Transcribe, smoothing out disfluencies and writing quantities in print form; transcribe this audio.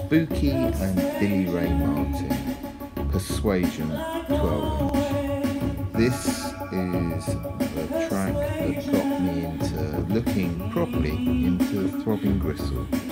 Spooky and Billy Ray Martin, Persuasion 12". This is the track that got me into looking properly into Throbbing Gristle.